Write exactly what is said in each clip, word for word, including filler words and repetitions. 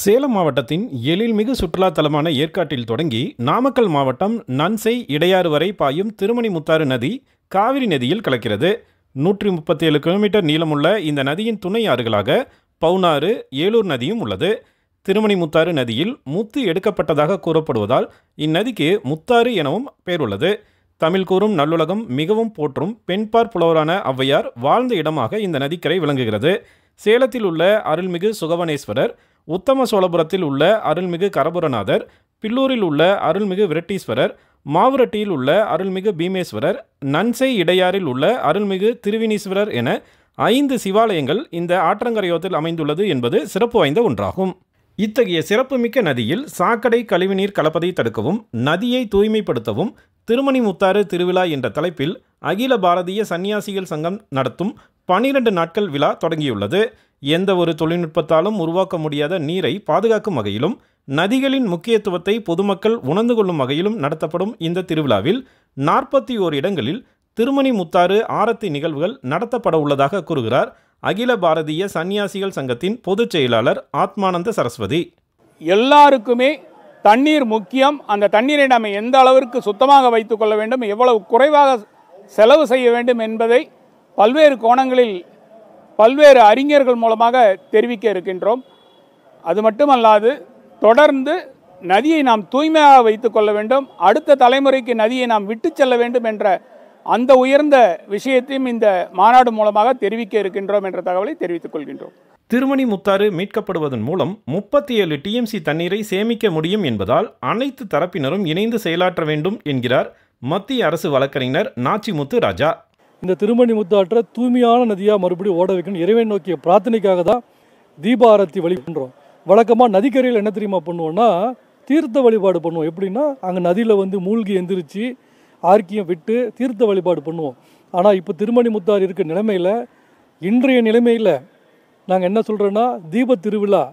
சேலம் மாவட்டத்தின் எழில்மிகு சுற்றுலா தலமான ஏற்காட்டில் தொடங்கி நாமக்கல் மாவட்டம் நன்செய் இடையாறு வரை பாயும் திருமணிமுத்தாறு நதி காவிரி நதியில் கலக்கிறது. நூற்றி முப்பத்தி ஏழு கிலோமீட்டர் நீளமுள்ள இந்த நதியின் துணை ஆறுகளாக பவுனாறு, ஏலூர் நதியும் உள்ளது. திருமணிமுத்தாறு நதியில் முத்து எடுக்கப்பட்டதாக கூறப்படுவதால் இந்நதிக்கு முத்தாறு எனவும் பெயருள்ளது. தமிழ் கூறும் நல்லுலகம் மிகவும் போற்றும் பெண்பார் புலவரான ஔவையார் வாழ்ந்த இடமாக இந்த நதிக்கரை விளங்குகிறது. சேலத்தில் உள்ள அருள்மிகு சுகவனேஸ்வரர், உத்தம சோழபுரத்தில் உள்ள அருள்மிகு கரபுரநாதர், பில்லூரில் உள்ள அருள்மிகு விரட்டீஸ்வரர், மாவுரட்டியில் உள்ள அருள்மிகு பீமேஸ்வரர், நன்செய் இடையாறில் உள்ள அருள்மிகு திருவினீஸ்வரர் என ஐந்து சிவாலயங்கள் இந்த ஆற்றங்கரையோரத்தில் அமைந்துள்ளது என்பது சிறப்பு வாய்ந்த ஒன்றாகும். இத்தகைய சிறப்புமிக்க நதியில் சாக்கடை கழிவுநீர் கலப்பதை தடுக்கவும் நதியை தூய்மைப்படுத்தவும் திருமணிமுத்தாறு திருவிழா என்ற தலைப்பில் அகில பாரதிய சன்னியாசிகள் சங்கம் நடத்தும் பனிரெண்டு நாட்கள் விழா தொடங்கியுள்ளது. எந்த ஒரு தொழில்நுட்பத்தாலும் உருவாக்க முடியாத நீரை பாதுகாக்கும் வகையிலும் நதிகளின் முக்கியத்துவத்தை பொதுமக்கள் உணர்ந்து கொள்ளும் வகையிலும் நடத்தப்படும் இந்த திருவிழாவில் நாற்பத்தி ஓர் இடங்களில் திருமணிமுத்தாறு ஆரத்தி நிகழ்வுகள் நடத்தப்பட உள்ளதாக கூறுகிறார் அகில பாரதிய சன்னியாசிகள் சங்கத்தின் பொதுச் செயலாளர் ஆத்மானந்த சரஸ்வதி. எல்லாருக்குமே தண்ணீர் முக்கியம். அந்த தண்ணீரை நாம் எந்த அளவிற்கு சுத்தமாக வைத்துக் கொள்ள வேண்டும், எவ்வளவு குறைவாக செலவு செய்ய வேண்டும் என்பதை பல்வேறு கோணங்களில் பல்வேறு அறிஞர்கள் மூலமாக தெரிவிக்க இருக்கின்றோம். அது மட்டுமல்லாது தொடர்ந்து நதியை நாம் தூய்மையாக வைத்துக் கொள்ள வேண்டும், அடுத்த தலைமுறைக்கு நதியை நாம் விட்டு செல்ல வேண்டும் என்ற அந்த உயர்ந்த விஷயத்தையும் இந்த மாநாடு மூலமாக தெரிவிக்க இருக்கின்றோம் என்ற தகவலை தெரிவித்துக் கொள்கின்றோம். திருமணிமுத்தாறு மீட்கப்படுவதன் மூலம் முப்பத்தி ஏழு டிஎம்சி தண்ணீரை சேமிக்க முடியும் என்பதால் அனைத்து தரப்பினரும் இணைந்து செயலாற்ற வேண்டும் என்கிறார் மத்திய அரசு வழக்கறிஞர் நாச்சிமுத்து ராஜா. இந்த திருமணிமுத்தாற்றை தூய்மையான நதியாக மறுபடியும் ஓட வைக்கணும், இறைவன் நோக்கிய பிரார்த்தனைக்காக தான் தீப ஆரத்தி வழி பண்ணுறோம். வழக்கமாக நதிக்கரையில் என்ன தெரியுமா பண்ணுவோம்னா தீர்த்த வழிபாடு பண்ணுவோம். எப்படின்னா அங்கே நதியில் வந்து மூழ்கி எந்திரிச்சு ஆர்க்கியம் விட்டு தீர்த்த வழிபாடு பண்ணுவோம். ஆனால் இப்போ திருமணிமுத்தாறு இருக்க நிலைமையில் இன்றைய நிலைமையில் நாங்கள் என்ன சொல்கிறோன்னா தீப திருவிழா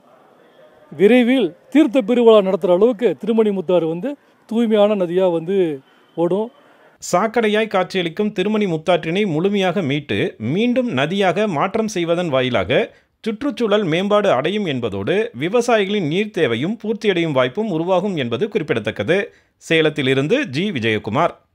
விரைவில் தீர்த்த பெருவிழா நடத்துகிற அளவுக்கு திருமணிமுத்தாறு வந்து தூய்மையான நதியாக வந்து ஓடும். சாக்கடையாய் காட்சியளிக்கும் திருமணிமுத்தாற்றினை முழுமையாக மீட்டு மீண்டும் நதியாக மாற்றம் செய்வதன் வாயிலாக சுற்றுச்சூழல் மேம்பாடு அடையும் என்பதோடு விவசாயிகளின் நீர் தேவையும் பூர்த்தியடையும் வாய்ப்பும் உருவாகும் என்பது குறிப்பிடத்தக்கது. சேலத்திலிருந்து ஜி விஜயகுமார்.